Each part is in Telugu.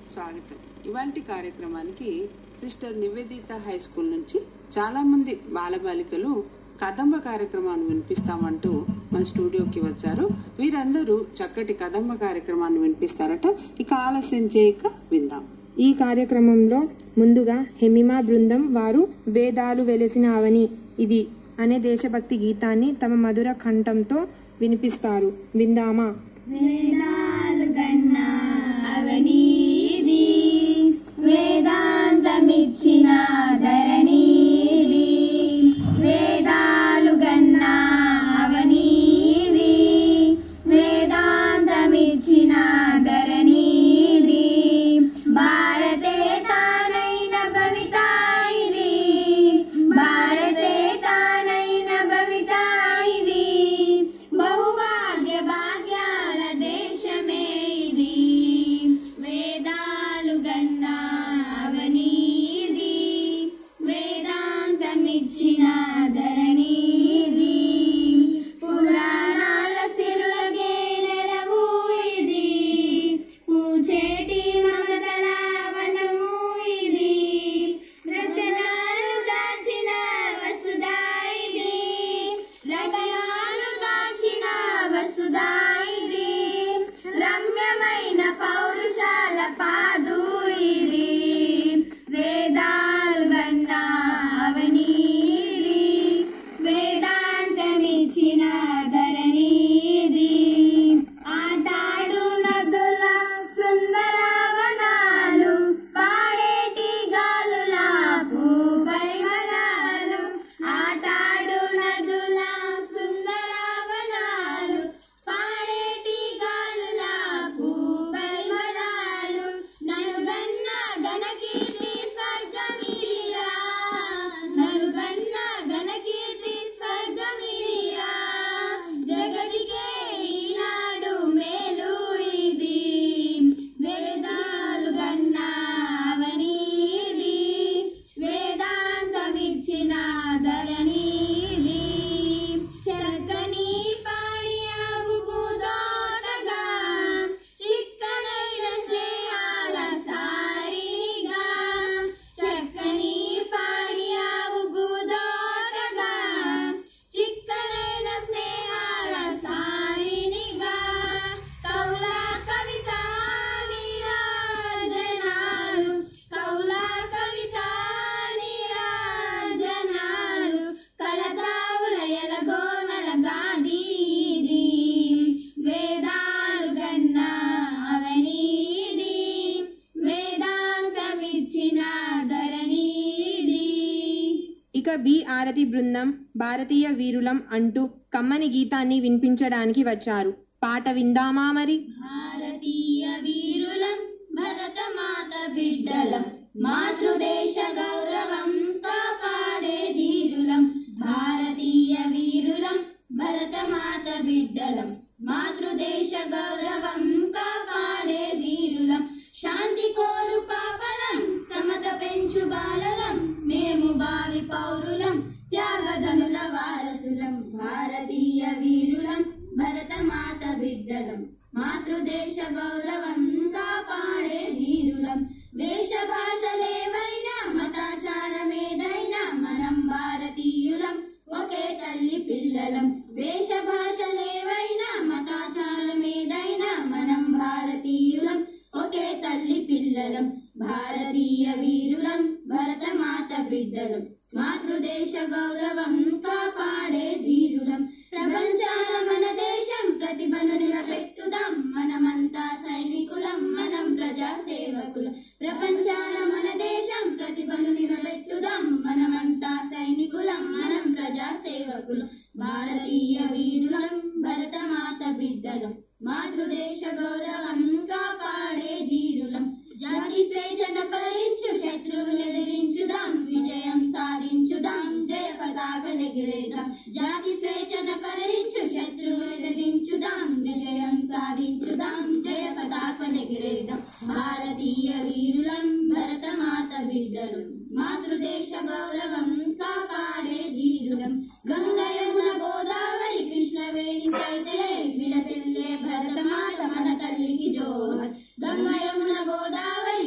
స్వాగతం. ఇవాల్టి కార్యక్రమానికి సిస్టర్ నివేదిత హై స్కూల్ నుంచి చాలా మంది బాలబాలికలు కదంబ కార్యక్రమాన్ని వినిపిస్తామంటూ మన స్టూడియోకి వచ్చారు. వీరందరూ చక్కటి కదంబ కార్యక్రమాన్ని వినిపిస్తారట. ఇక ఆలస్యం చేయక విందాం. ఈ కార్యక్రమంలో ముందుగా హెమిమా బృందం వారు వేదాలు వెలిసిన అవని ఇది అనే దేశభక్తి గీతాన్ని తమ మధుర కంఠంతో వినిపిస్తారు. విందామా? వేదాలు గన్నా అవనీది, వేదాంతమిచ్చిన ధరణీది. వేదాలు గన్నా అవనీది, వేదాంతమిచ్చిన ధరణీది. భారతే తానైన భవితా ఇది, భారతే తానైన భవితా ఇది. బహుభాగ్య భాగ్యాల దేశమే ఇది. వేదాలు గన్నా అవనీది, వేదాంతమిచ్చిన ధరణీది. పురాణాల సిరులగే నెలవు ఇది, పూచేటి మమతల వనము ఇది. రతనాలు దాచిన వసుధా ఇది, రతనాలు దాచిన వసుధా ఇది. రమ్యమైన పౌరుషాల పాదు ఇది. వేదాలు గన్నా అవనీది, వేదాంతమిచ్చిన ధరణీది. ఆటాడు నదుల సుందరావనాలు, పాడేటి గాలుల పూపరిమళాలు. ఆటాడు నదుల సుందరావనాలు, పాడేటి గాలుల పూపరిమళాలు. ననుగన్న ఘనకీర్తి స్వర్గమిదిరా, ననుగన్న ఘనకీర్తి స్వర్గమిదిరా. జగతికే ఈనాడు మేలు ఇది. వేదాలు గన్నా అవనీది, వేదాంతమిచ్చిన ధరణీది. చక్కని పాడియావు భూదోటగా, చిక్కనైన స్నేహాల సారినిగా. చక్కని పాడియావు భూదోటగా, చిక్కనైన స్నేహాల సారినిగా. కౌల కవిత నీరాజనాలు, కౌల కవిత నీరాజనాలు. కలతావుల ఎలగోనల గాదీది. వేదాలు గన్నా అవనీది, వేదాంతమిచ్చిన ధరణీది. ఇక బి ఆరతి బృందం భారతీయ వీరులం అంటూ కమ్మని గీతాన్ని వినిపించడానికి వచ్చారు. పాట విందామా మరి? భారతీయ వీరులం భరతమాత బిడ్డలం, మాతృదేశ గౌరవం కాపాడే ధీరులం. భారతీయ వీరులం భరతమాత బిడ్డలం, మాతృదేశ గౌరవం కాపాడే ధీరులం. శాంతి కోరు పాపలం, సమత పెంచు బాలలం. మేము భావి పౌరులం, త్యాగధనుల వారసులం. భారతీయ వీరులం భరతమాత బిడ్డలం, మాతృదేశ గౌరవం కాపాడే ధీరులం. వేష భాషలేవైనా మతాచారమేదైనా మనం భారతీయులం, ఒకే తల్లి పిల్లలం. వేష భాషలేవైనా మతాచారమేదైనా మనం భారతీయులం, ఒకే తల్లి పిల్లలం. భారతీయ వీరులం భరతమాత బిడ్డలం, మాతృదేశ గౌరవం కాపాడే ధీరులం. ప్రపంచాన మన దేశం ప్రతిభను నిలబెట్టుదాం, మనమంతా సైనికులం, మనం ప్రజా సేవకులం. ప్రపంచాన మన దేశం ప్రతిభను నిలబెట్టుదాం, మనమంతా సైనికులం, మనం ప్రజా సేవకులం. భారతీయ వీరులం భరతమాత బిడ్డలం, మాతృదేశ గౌరవం కాపాడే ధీరులం. జాతి స్వేచ్ఛన ఫలించు శత్రువుని ఎదిరించుదాం, విజయం సాధించుదాం, జయ పతాక ఎగిరేద్దాం. జాతి స్వేచ్ఛన ఫలించు శత్రువుని ఎదిరించుదాం, విజయం సాధించుదాం, జయ పతాక ఎగిరేద్దాం. భారతీయ వీరులం భరతమాత బిడ్డలం, మాతృదేశ గౌరవం కాపాడే ధీరులం. గంగ యమున గోదావరి కృష్ణవేణి సైతే విలసిల్లే భరతమాత మన తల్లికి జోహర్. గంగ యమున గోదావరి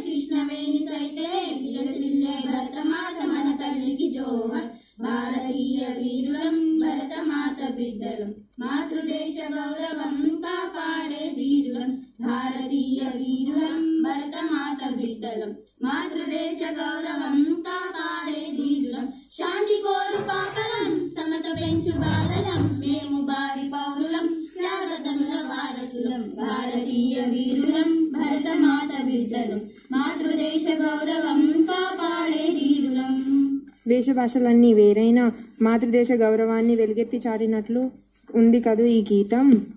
బిడ్డలం మాతృదేశ గౌరవం కాపాడే ధీరులం భారతీయ వీరులం భరతమాత బిడ్డలం మాతృదేశ గౌరవం కాపాడే ధీరులం శాంతి కోరు పాపలం సమత పెంచు బాలలం మేము భావి పౌరులం త్యాగతనుల వారసులం భారతీయ వీరులం భరతమాత బిడ్డలం మాతృదేశ గౌరవం కాపాడే ధీరులం. వేషభాషలన్నీ వేరైనా మాతృదేశ గౌరవాన్ని వెలుగెత్తి చాటినట్లు ఉంది కదూ ఈ గీతం.